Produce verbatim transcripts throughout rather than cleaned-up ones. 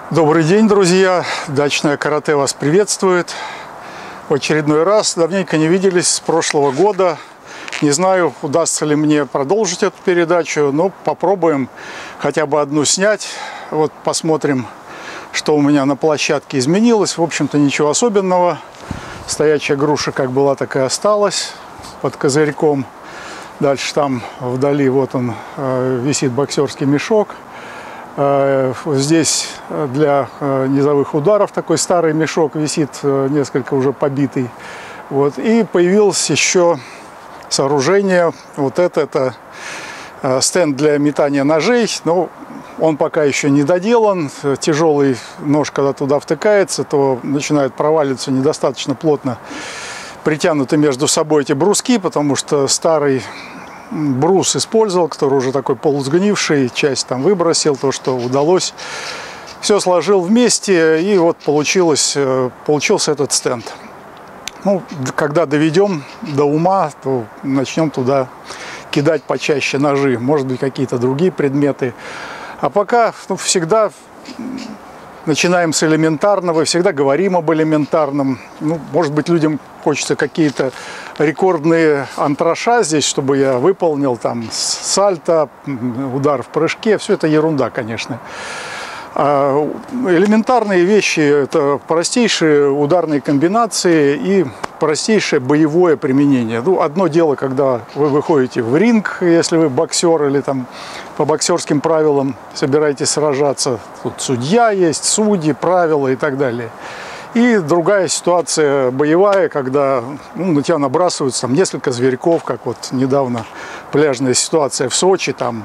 Добрый день, друзья! Дачное карате вас приветствует. В очередной раз. Давненько не виделись с прошлого года. Не знаю, удастся ли мне продолжить эту передачу, но попробуем хотя бы одну снять. Вот посмотрим, что у меня на площадке изменилось. В общем-то, ничего особенного. Стоячая груша как была, так и осталась под козырьком. Дальше там вдали вот он висит боксерский мешок. Здесь для низовых ударов такой старый мешок висит, несколько уже побитый. Вот. И появилось еще сооружение. Вот это, это стенд для метания ножей. Но он пока еще не доделан. Тяжелый нож, когда туда втыкается, то начинают проваливаться недостаточно плотно притянуты между собой эти бруски, потому что старый брус использовал, который уже такой полусгнивший, часть там выбросил, то, что удалось. Все сложил вместе, и вот получилось, получился этот стенд. Ну, когда доведем до ума, то начнем туда кидать почаще ножи, может быть, какие-то другие предметы. А пока ну, всегда начинаем с элементарного, всегда говорим об элементарном. Ну, может быть, людям хочется какие-то рекордные антраша здесь, чтобы я выполнил, там, сальто, удар в прыжке. Все это ерунда, конечно. А элементарные вещи – это простейшие ударные комбинации и простейшее боевое применение. Ну, одно дело, когда вы выходите в ринг, если вы боксер или там по боксерским правилам собираетесь сражаться. Тут судья есть, судьи, правила и так далее. И другая ситуация боевая, когда ну, на тебя набрасываются там несколько зверьков, как вот недавно пляжная ситуация в Сочи, там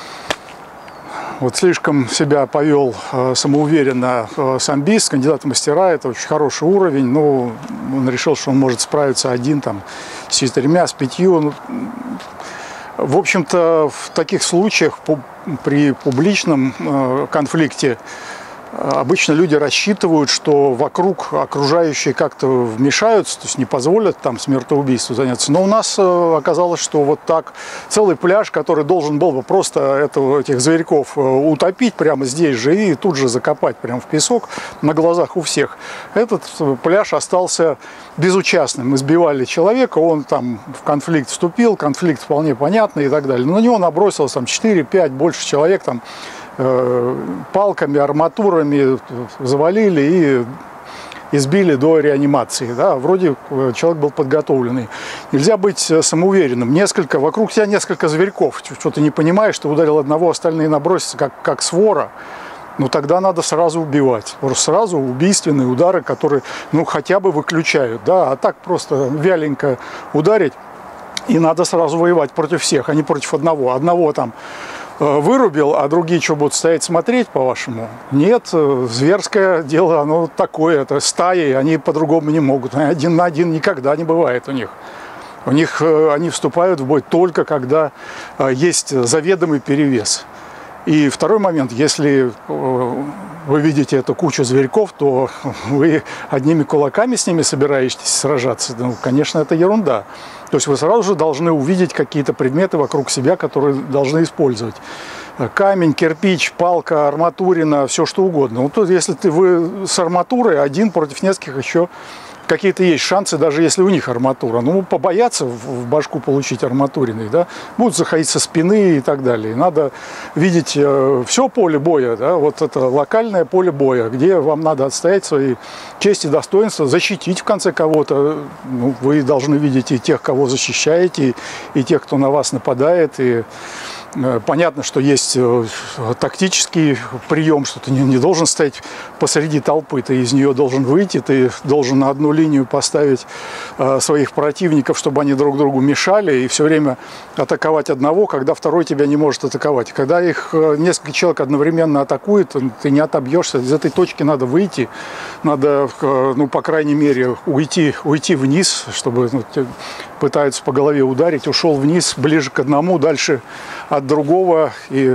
вот слишком себя повел э, самоуверенно э, самбист, кандидат в мастера, это очень хороший уровень, но он решил, что он может справиться один там с четырьмя, с пятью. Ну, в общем-то, в таких случаях по, при публичном э, конфликте обычно люди рассчитывают, что вокруг окружающие как-то вмешаются, то есть не позволят там смертоубийству заняться. Но у нас оказалось, что вот так целый пляж, который должен был бы просто этого, этих зверьков утопить прямо здесь же и тут же закопать прямо в песок на глазах у всех, этот пляж остался безучастным. Избивали человека, он там в конфликт вступил, конфликт вполне понятный и так далее. Но на него набросилось там четыре-пять, больше человек там, палками, арматурами завалили и избили до реанимации. Да? Вроде человек был подготовленный. Нельзя быть самоуверенным. Несколько, вокруг тебя несколько зверьков. Что ты не понимаешь, ты ударил одного, остальные набросятся, как, как свора. Ну тогда надо сразу убивать. Сразу убийственные удары, которые ну, хотя бы выключают. Да? А так просто вяленько ударить. И надо сразу воевать против всех, а не против одного. Одного там вырубил, а другие что, будут стоять смотреть, по-вашему? Нет, зверское дело, оно такое, это стаи, они по-другому не могут. Один на один никогда не бывает у них. У них они вступают в бой только когда есть заведомый перевес. И второй момент, если вы видите эту кучу зверьков, то вы одними кулаками с ними собираетесь сражаться. Ну, конечно, это ерунда. То есть вы сразу же должны увидеть какие-то предметы вокруг себя, которые должны использовать. Камень, кирпич, палка, арматурина, все что угодно. Вот тут, если ты, вы с арматурой один против нескольких еще какие-то есть шансы, даже если у них арматура. Ну, побояться в башку получить арматуриной, да, будут заходить со спины и так далее. Надо видеть э, все поле боя, да, вот это локальное поле боя, где вам надо отстоять свои честь и достоинство, защитить в конце кого-то. Ну, вы должны видеть и тех, кого защищаете, и, и тех, кто на вас нападает, и понятно, что есть тактический прием, что ты не, не должен стоять посреди толпы, ты из нее должен выйти, ты должен на одну линию поставить э, своих противников, чтобы они друг другу мешали, и все время атаковать одного, когда второй тебя не может атаковать. Когда их э, несколько человек одновременно атакует, ты не отобьешься, из этой точки надо выйти, надо, э, ну, по крайней мере, уйти, уйти вниз, чтобы ну, пытаются по голове ударить, ушел вниз, ближе к одному, дальше от другого. И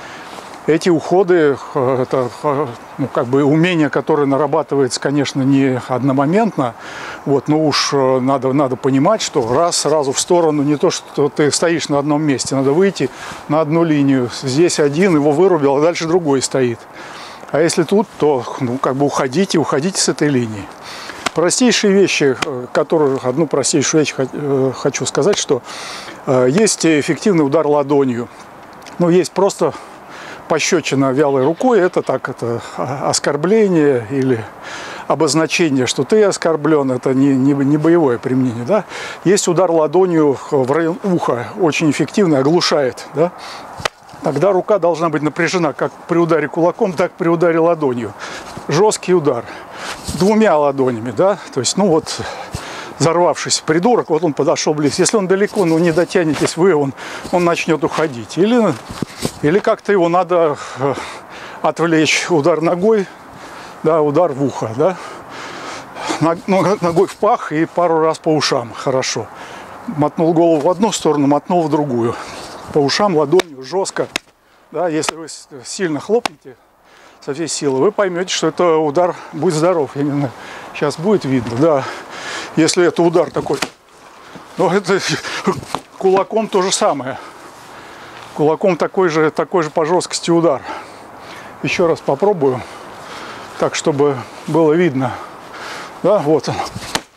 эти уходы, это ну, как бы умение, которое нарабатывается, конечно, не одномоментно, вот, но уж надо, надо понимать, что раз сразу в сторону, не то, что ты стоишь на одном месте, надо выйти на одну линию. Здесь один, его вырубил, а дальше другой стоит. А если тут, то ну, как бы уходите, уходите с этой линии. Простейшие вещи, которые, одну простейшую вещь хочу сказать, что есть эффективный удар ладонью. Ну, есть просто пощечина вялой рукой, это так, это оскорбление или обозначение, что ты оскорблен, это не, не, не боевое применение, да. Есть удар ладонью в район уха, очень эффективный, оглушает, да. Тогда рука должна быть напряжена как при ударе кулаком, так и при ударе ладонью. Жесткий удар. Двумя ладонями, да, то есть, ну вот, взорвавшийся придурок, вот он подошел близко. Если он далеко, ну не дотянетесь вы, он, он начнет уходить. Или, или как-то его надо отвлечь, удар ногой, да, удар в ухо, да, ногой в пах и пару раз по ушам, хорошо. Мотнул голову в одну сторону, мотнул в другую. По ушам, ладонью, жестко, да, если вы сильно хлопнете со всей силы, вы поймете, что это удар, будь здоров, я не знаю, сейчас будет видно, да, если это удар такой, но это кулаком то же самое, кулаком такой же, такой же по жесткости удар. Еще раз попробую, так, чтобы было видно, да, вот он,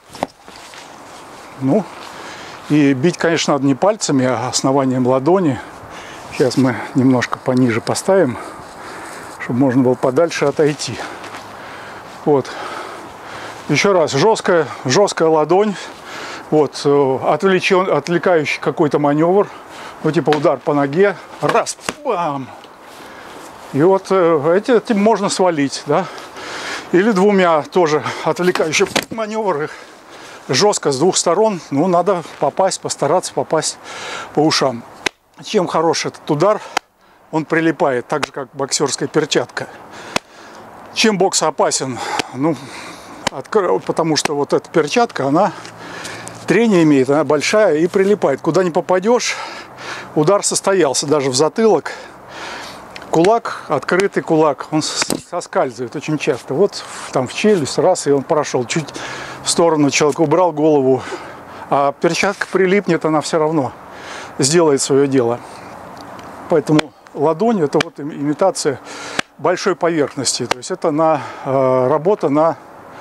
ну, и бить, конечно, надо не пальцами, а основанием ладони. Сейчас мы немножко пониже поставим, чтобы можно было подальше отойти. Вот. Еще раз, жесткая, жесткая ладонь. Вот, отвлечен, отвлекающий какой-то маневр. Ну, типа удар по ноге. Раз, бам! И вот эти, этим можно свалить, да. Или двумя тоже отвлекающий маневр. Жестко с двух сторон. Ну, надо попасть, постараться попасть по ушам. Чем хорош этот удар, он прилипает, так же, как боксерская перчатка. Чем бокс опасен? Ну, потому что вот эта перчатка, она трение имеет, она большая и прилипает. Куда не попадешь, удар состоялся, даже в затылок. Кулак, открытый кулак, он соскальзывает очень часто. Вот там в челюсть, раз, и он прошел. Чуть в сторону человек убрал голову, а перчатка прилипнет, она все равно сделает свое дело. Поэтому ладонь — это вот имитация большой поверхности. То есть это на, э, работа на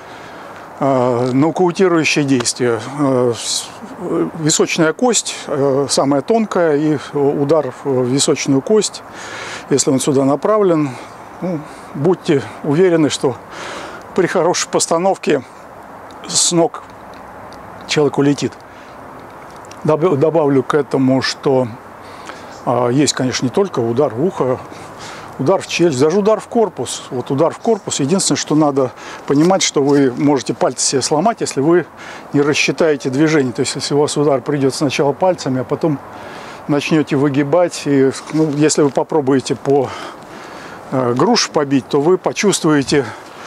э, нокаутирующее действие. Э, височная кость э, самая тонкая, и удар в височную кость, если он сюда направлен, ну, будьте уверены, что при хорошей постановке с ног человек улетит. Добавлю к этому, что а, есть, конечно, не только удар в ухо, удар в челюсть, даже удар в корпус. Вот удар в корпус. Единственное, что надо понимать, что вы можете пальцы себе сломать, если вы не рассчитаете движение. То есть, если у вас удар придет сначала пальцами, а потом начнете выгибать. И, ну, если вы попробуете по э, грушу побить, то вы почувствуете,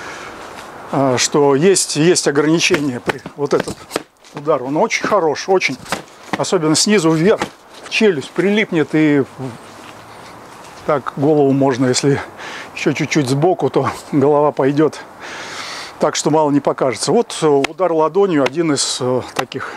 э, что есть, есть ограничения. При вот этот удар, он очень хорош, очень. Особенно снизу вверх, в челюсть прилипнет, и так голову можно, если еще чуть-чуть сбоку, то голова пойдет так, что мало не покажется. Вот удар ладонью один из таких,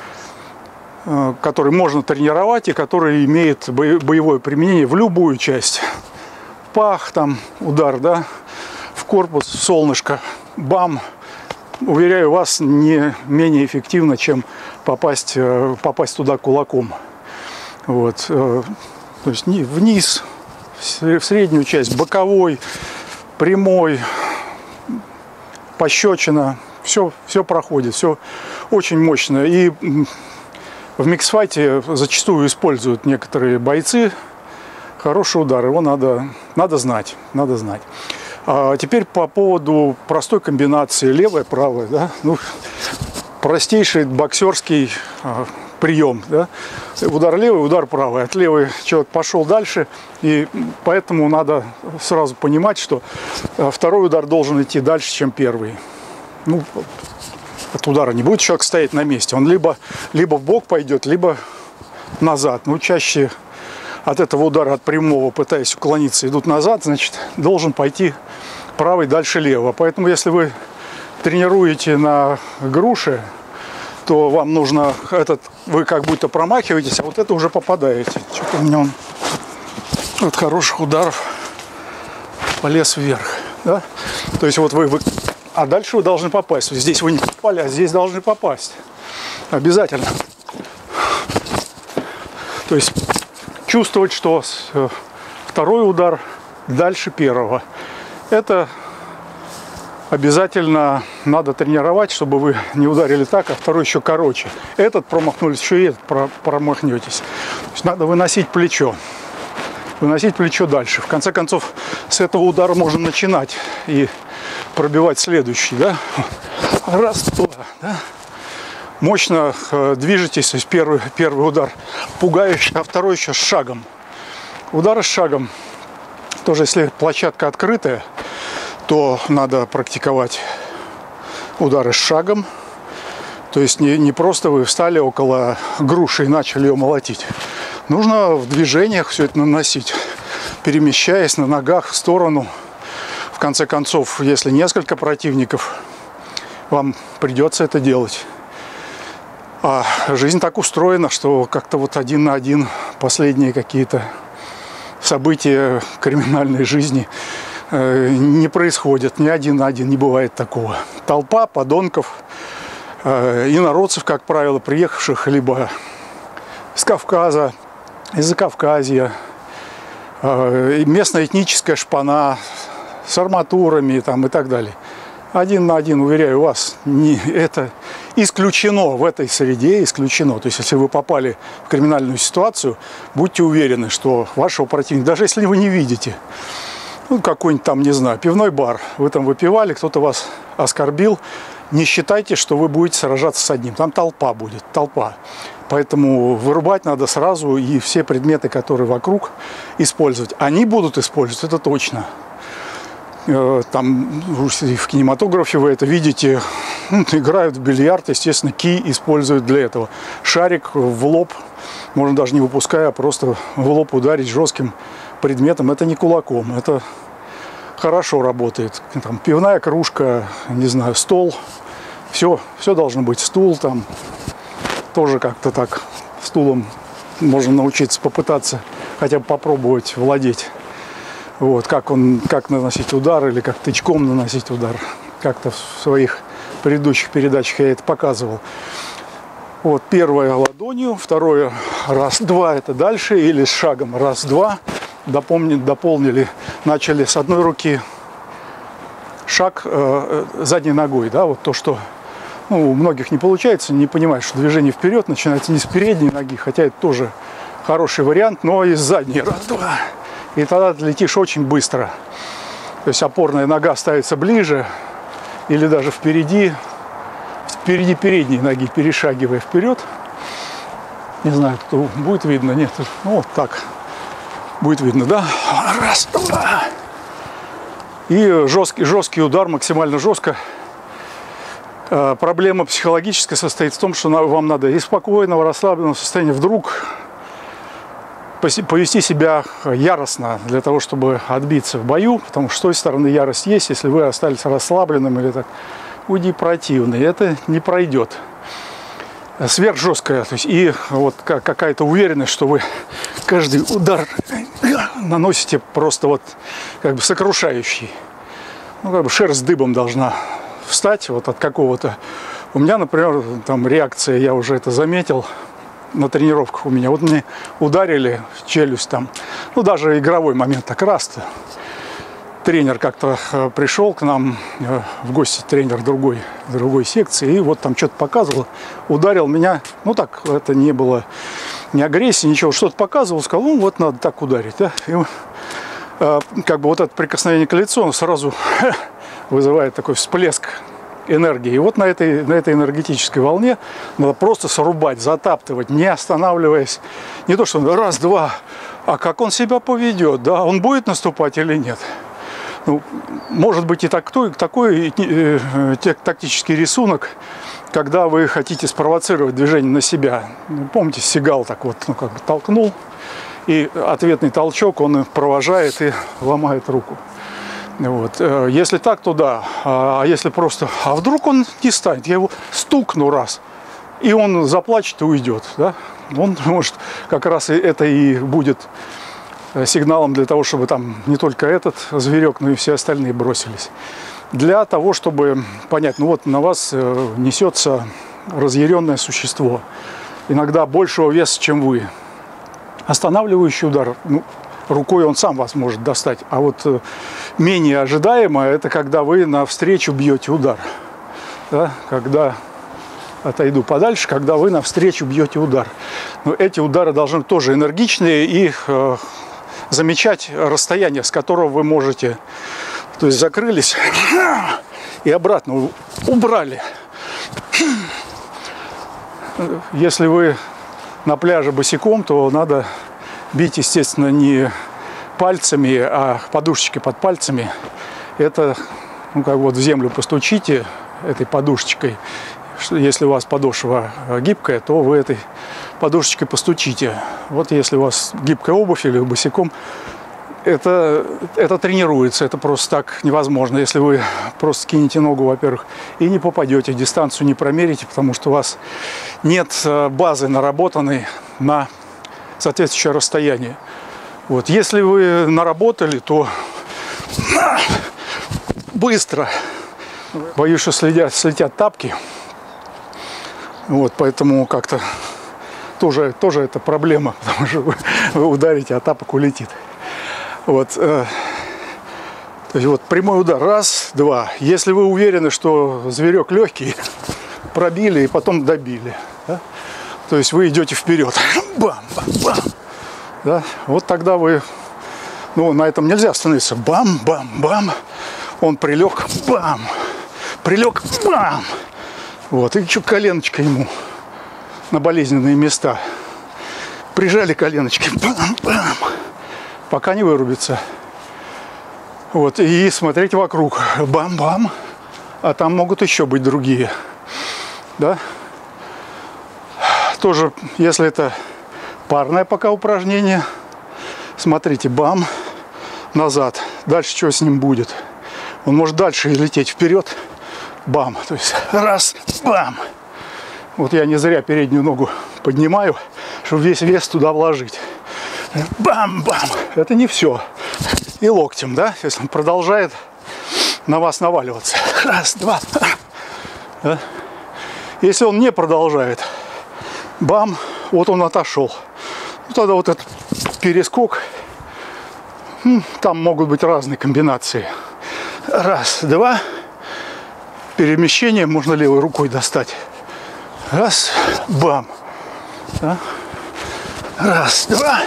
который можно тренировать и который имеет боевое применение в любую часть. Пах, там удар, да, в корпус, в солнышко, бам. Уверяю вас, не менее эффективно, чем попасть, попасть туда кулаком. Вот. То есть вниз, в среднюю часть, боковой, прямой, пощечина, все, все проходит, все очень мощно. И в миксфайте зачастую используют некоторые бойцы хороший удар, его надо, надо знать, надо знать. А теперь по поводу простой комбинации левая-правая, да? Ну, простейший боксерский а, прием, да? Удар левый, удар правый. От левой человек пошел дальше, и поэтому надо сразу понимать, что второй удар должен идти дальше, чем первый. Ну, от удара не будет человек стоять на месте, он либо, либо в бок пойдет, либо назад. Ну, чаще от этого удара, от прямого, пытаясь уклониться, идут назад, значит, должен пойти правый дальше левого. Поэтому, если вы тренируете на груше, то вам нужно этот, вы как будто промахиваетесь, а вот это уже попадаете. Что-то у меня он от хороших ударов полез вверх. Да? То есть вот вы, вы... А дальше вы должны попасть. Здесь вы не попали, а здесь должны попасть. Обязательно. То есть чувствовать, что второй удар дальше первого. Это обязательно надо тренировать, чтобы вы не ударили так, а второй еще короче. Этот промахнулись, еще и этот промахнетесь. То есть надо выносить плечо. Выносить плечо дальше. В конце концов, с этого удара можно начинать и пробивать следующий. Да? Раз, два. Да? Мощно э, движетесь. То есть первый, первый удар пугающий, а второй еще с шагом. Удары с шагом. Тоже если площадка открытая, то надо практиковать удары с шагом. То есть не, не просто вы встали около груши и начали ее молотить. Нужно в движениях все это наносить, перемещаясь на ногах в сторону. В конце концов, если несколько противников, вам придется это делать. А жизнь так устроена, что как-то вот один на один последние какие-то события криминальной жизни э, не происходят. Ни один на один не бывает такого. Толпа подонков, э, инородцев, как правило, приехавших либо с Кавказа, из Закавказья, э, местная этническая шпана с арматурами там, и так далее. Один на один, уверяю вас, не, это исключено в этой среде, исключено. То есть, если вы попали в криминальную ситуацию, будьте уверены, что вашего противника, даже если вы не видите, ну, какой-нибудь там, не знаю, пивной бар, вы там выпивали, кто-то вас оскорбил, не считайте, что вы будете сражаться с одним. Там толпа будет, толпа. Поэтому вырубать надо сразу, и все предметы, которые вокруг, использовать. Они будут использовать, это точно. Там в кинематографе вы это видите, играют в бильярд, естественно, кий используют для этого. Шарик в лоб, можно даже не выпуская, а просто в лоб ударить жестким предметом. Это не кулаком, это хорошо работает. Там пивная кружка, не знаю, стол, все, все должно быть. Стул там тоже как-то так, стулом можно научиться попытаться, хотя бы попробовать владеть. Вот, как он, как наносить удар или как тычком наносить удар. Как-то в своих предыдущих передачах я это показывал. Вот, первое ладонью, второе раз-два, это дальше, или с шагом раз-два. Дополнили, дополнили, начали с одной руки шаг э, задней ногой, да, вот то, что ну, у многих не получается, не понимают, что движение вперед начинается не с передней ноги, хотя это тоже хороший вариант, но и с задней. Раз-два. И тогда ты летишь очень быстро. То есть опорная нога ставится ближе или даже впереди, впереди передней ноги, перешагивая вперед. Не знаю, кто будет видно, нет. Ну, вот так будет видно, да? Раз, два. И жесткий, жесткий удар, максимально жестко. Проблема психологическая состоит в том, что вам надо из спокойного, расслабленного состояния вдруг повести себя яростно для того, чтобы отбиться в бою, потому что с той стороны ярость есть, если вы остались расслабленным или так, уйди противный, это не пройдет. Сверхжесткая, то есть и вот какая-то уверенность, что вы каждый удар наносите просто вот как бы сокрушающий. Ну, как бы шерсть дыбом должна встать вот от какого-то. У меня, например, там реакция, я уже это заметил, на тренировках у меня. Вот мне ударили в челюсть там, ну даже игровой момент так раз-то. Тренер как-то э, пришел к нам э, в гости, тренер другой, другой секции, и вот там что-то показывал, ударил меня, ну так, это не было ни агрессии, ничего, что-то показывал, сказал, ну вот надо так ударить, да? И, э, как бы вот это прикосновение к лицу, он сразу вызывает такой всплеск энергии. И вот на этой, на этой энергетической волне надо просто срубать, затаптывать, не останавливаясь. Не то, что раз, два, а как он себя поведет, да, он будет наступать или нет. Ну, может быть и такой, такой э, э, тактический рисунок, когда вы хотите спровоцировать движение на себя. Помните, Сигал так вот, ну, как бы толкнул, и ответный толчок он провожает и ломает руку. Вот. Если так, то да. А если просто, а вдруг он не станет, я его стукну раз, и он заплачет и уйдет, да? Он может, как раз это и будет сигналом для того, чтобы там не только этот зверек, но и все остальные бросились. Для того, чтобы понять, ну вот на вас несется разъяренное существо, иногда большего веса, чем вы. Останавливающий удар, ну, рукой он сам вас может достать, а вот менее ожидаемо, это когда вы навстречу бьете удар. Да? Когда, отойду подальше, когда вы навстречу бьете удар. Но эти удары должны быть тоже энергичные и э, замечать расстояние, с которого вы можете, то есть закрылись и обратно убрали. Если вы на пляже босиком, то надо бить, естественно, не пальцами, а подушечкой под пальцами. Это, ну, как вот в землю постучите этой подушечкой. Если у вас подошва гибкая, то вы этой подушечкой постучите. Вот если у вас гибкая обувь или босиком, это, это тренируется, это просто так невозможно. Если вы просто кинете ногу, во-первых, и не попадете, дистанцию не промерите, потому что у вас нет базы, наработанной на соответствующее расстояние. Вот. Если вы наработали, то быстро. Боюсь, что слетят, слетят тапки. Вот, поэтому как-то тоже, тоже это проблема, потому что вы, вы ударите, а тапок улетит. Вот, э, то есть вот прямой удар. Раз, два. Если вы уверены, что зверек легкий, пробили и потом добили. Да? То есть вы идете вперед. Бам, бам, бам. Да? Вот тогда вы... Ну, на этом нельзя остановиться. Бам, бам, бам. Он прилег. Бам. Прилег. Бам. Вот. И что, коленочка ему на болезненные места. Прижали коленочки. Бам, бам. Пока не вырубится. Вот. И смотреть вокруг. Бам-бам. А там могут еще быть другие. Да? Тоже, если это парное пока упражнение, смотрите, бам, назад. Дальше что с ним будет? Он может дальше лететь вперед. Бам. То есть раз, бам. Вот я не зря переднюю ногу поднимаю, чтобы весь вес туда вложить. Бам-бам. Это не все. И локтем, да, если он продолжает на вас наваливаться. Раз, два. Да? Если он не продолжает, бам, вот он отошел. Ну, тогда вот этот перескок, там могут быть разные комбинации. Раз, два. Перемещение можно левой рукой достать. Раз, бам. Да? Раз, два.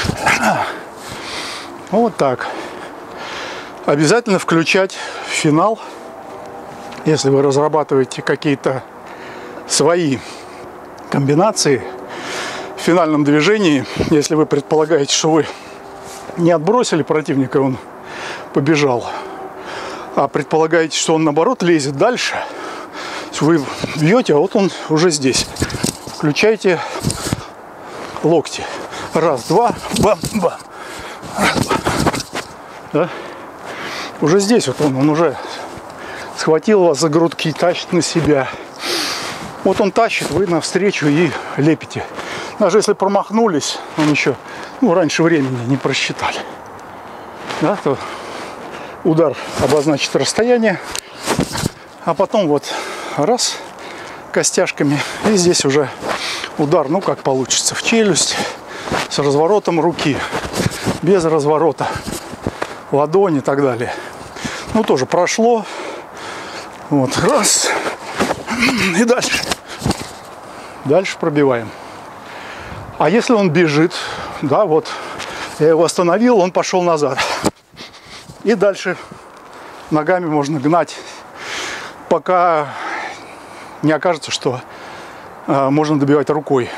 Вот так. Обязательно включать в финал, если вы разрабатываете какие-то свои комбинации в финальном движении, если вы предполагаете, что вы не отбросили противника, он побежал, а предполагаете, что он наоборот лезет дальше, вы бьете, а вот он уже здесь. Включайте локти. Раз, два, бам, бам. Раз, два. Да? Уже здесь вот он, он уже схватил вас за грудки и тащит на себя. Вот он тащит, вы навстречу и лепите. Даже если промахнулись, он еще, ну, раньше времени не просчитали. Да, то удар обозначит расстояние, а потом вот раз костяшками, и здесь уже удар, ну как получится, в челюсть, с разворотом руки, без разворота, ладони и так далее. Ну тоже прошло, вот, раз, и дальше, дальше пробиваем. А если он бежит, да, вот, я его остановил, он пошел назад. И дальше ногами можно гнать, пока не окажется, что э, можно добивать рукой.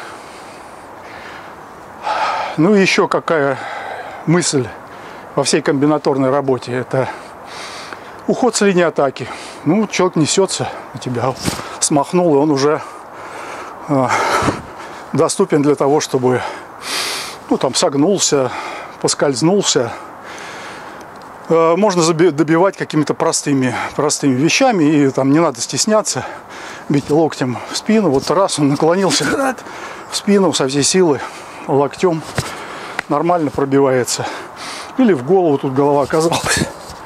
Ну и еще какая мысль во всей комбинаторной работе, это уход с линии атаки. Ну, человек несется на тебя, смахнул, и он уже э, доступен для того, чтобы, ну, там, согнулся, поскользнулся. Э, можно добивать какими-то простыми, простыми вещами, и там не надо стесняться, бить локтем в спину. Вот раз он наклонился в спину со всей силы, локтем нормально пробивается. Или в голову, тут голова оказалась.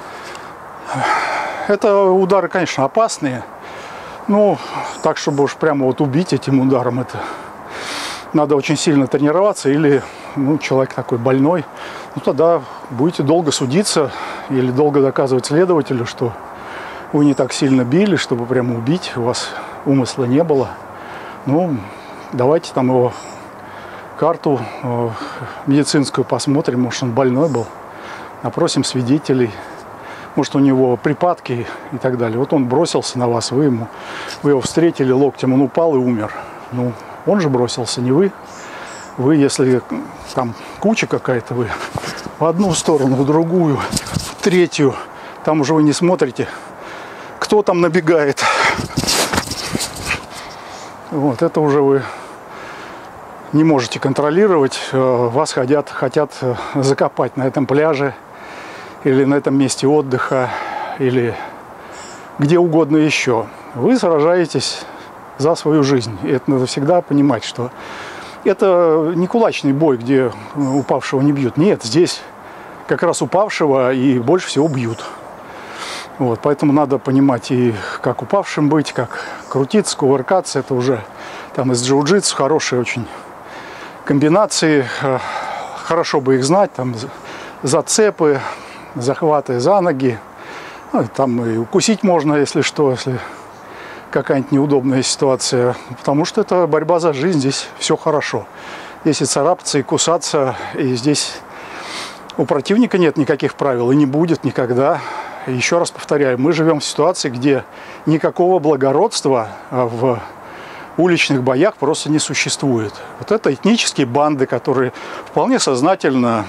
Это удары, конечно, опасные. Но так, чтобы уж прямо вот убить этим ударом, это надо очень сильно тренироваться. Или ну, человек такой больной, ну тогда будете долго судиться или долго доказывать следователю, что вы не так сильно били, чтобы прямо убить, у вас умысла не было. Ну, давайте там его карту э, медицинскую посмотрим, может он больной был, опросим свидетелей, может у него припадки и так далее. Вот он бросился на вас, вы, ему, вы его встретили локтем, он упал и умер. Ну, он же бросился, не вы. Вы, если там куча какая-то, вы в одну сторону, в другую, в третью, там уже вы не смотрите, кто там набегает. Вот, это уже вы не можете контролировать. Вас хотят, хотят закопать на этом пляже или на этом месте отдыха, или где угодно еще. Вы сражаетесь за свою жизнь. И это надо всегда понимать, что это не кулачный бой, где упавшего не бьют. Нет, здесь как раз упавшего и больше всего бьют. Вот, поэтому надо понимать и как упавшим быть, как крутиться, кувыркаться. Это уже там из джиу-джитсу хорошие очень комбинации. Хорошо бы их знать. Там зацепы, захваты за ноги. Ну, там и укусить можно, если что, если какая-нибудь неудобная ситуация. Потому что это борьба за жизнь. Здесь все хорошо. Здесь и царапаться, и кусаться. И здесь у противника нет никаких правил. И не будет никогда. Еще раз повторяю, мы живем в ситуации, где никакого благородства в уличных боях просто не существует. Вот это этнические банды, которые вполне сознательно,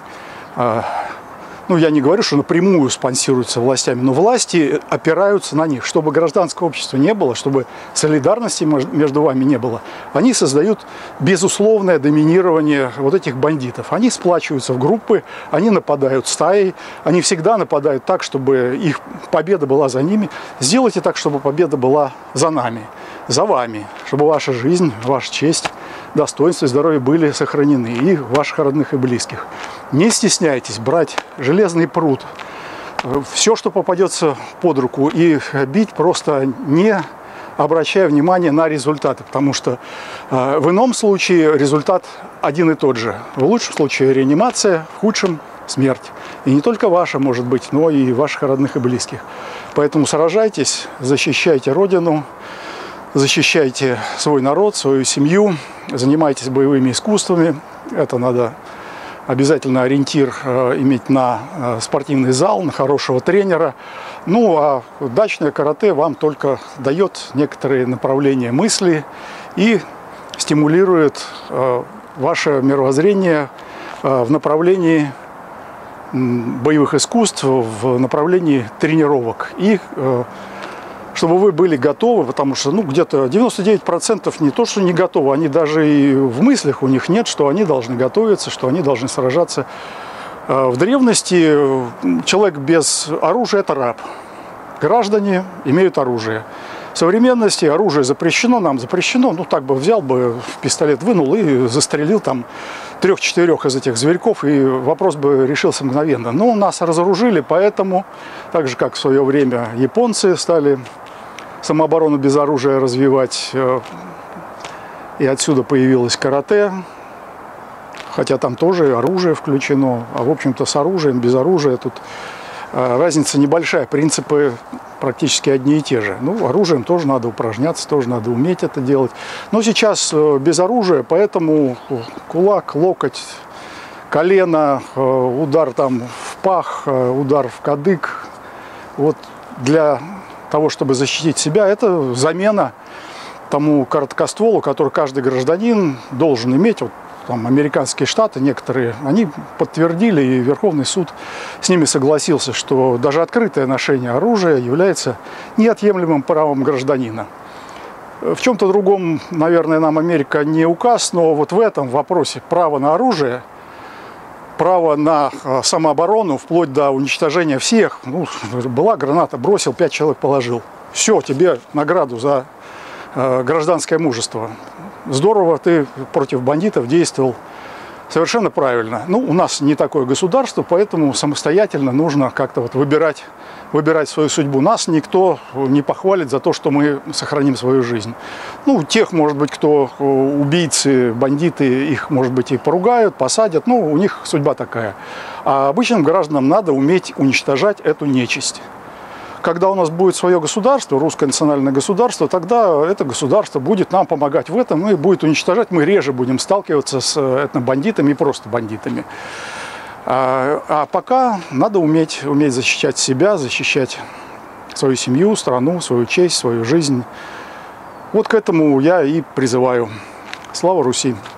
ну я не говорю, что напрямую спонсируются властями, но власти опираются на них, чтобы гражданского общества не было, чтобы солидарности между вами не было. Они создают безусловное доминирование вот этих бандитов. Они сплачиваются в группы, они нападают стаей, они всегда нападают так, чтобы их победа была за ними. Сделайте так, чтобы победа была за нами, за вами, чтобы ваша жизнь, ваша честь, достоинство и здоровье были сохранены, и ваших родных и близких. Не стесняйтесь брать железный пруд, все, что попадется под руку, и бить, просто не обращая внимания на результаты, потому что э, в ином случае результат один и тот же. В лучшем случае реанимация, в худшем смерть. И не только ваша, может быть, но и ваших родных и близких. Поэтому сражайтесь, защищайте Родину, защищайте свой народ, свою семью, занимайтесь боевыми искусствами. Это надо обязательно ориентир э, иметь на э, спортивный зал, на хорошего тренера. Ну, а дачное карате вам только дает некоторые направления мысли и стимулирует э, ваше мировоззрение э, в направлении боевых искусств, в направлении тренировок. И э, чтобы вы были готовы, потому что ну, где-то девяносто девять процентов не то, что не готовы, они даже и в мыслях у них нет, что они должны готовиться, что они должны сражаться. В древности человек без оружия – это раб. Граждане имеют оружие. В современности оружие запрещено, нам запрещено. Ну, так бы взял бы, пистолет вынул и застрелил там трех-четырех из этих зверьков, и вопрос бы решился мгновенно. Но нас разоружили, поэтому, так же, как в свое время японцы стали самооборону без оружия развивать, и отсюда появилось карате, хотя там тоже оружие включено, а в общем-то с оружием, без оружия тут разница небольшая, принципы практически одни и те же. Ну, оружием тоже надо упражняться, тоже надо уметь это делать. Но сейчас без оружия, поэтому кулак, локоть, колено, удар там в пах, удар в кадык. Вот для того, чтобы защитить себя, это замена тому короткостволу, который каждый гражданин должен иметь. Вот там американские штаты некоторые, они подтвердили, и Верховный суд с ними согласился, что даже открытое ношение оружия является неотъемлемым правом гражданина. В чем-то другом, наверное, нам Америка не указ, но вот в этом вопросе право на оружие, право на самооборону, вплоть до уничтожения всех. Ну, была граната, бросил, пять человек положил. Все, тебе награду за э, гражданское мужество. Здорово, ты против бандитов действовал Совершенно правильно. Ну, у нас не такое государство, поэтому самостоятельно нужно как-то вот выбирать, выбирать свою судьбу. Нас никто не похвалит за то, что мы сохраним свою жизнь. Ну, тех, может быть, кто убийцы, бандиты, их, может быть, и поругают, посадят. Ну, у них судьба такая. А обычным гражданам надо уметь уничтожать эту нечисть. Когда у нас будет свое государство, русское национальное государство, тогда это государство будет нам помогать в этом и будет уничтожать. Мы реже будем сталкиваться с этнобандитами и просто бандитами. А, а пока надо уметь, уметь защищать себя, защищать свою семью, страну, свою честь, свою жизнь. Вот к этому я и призываю. Слава Руси!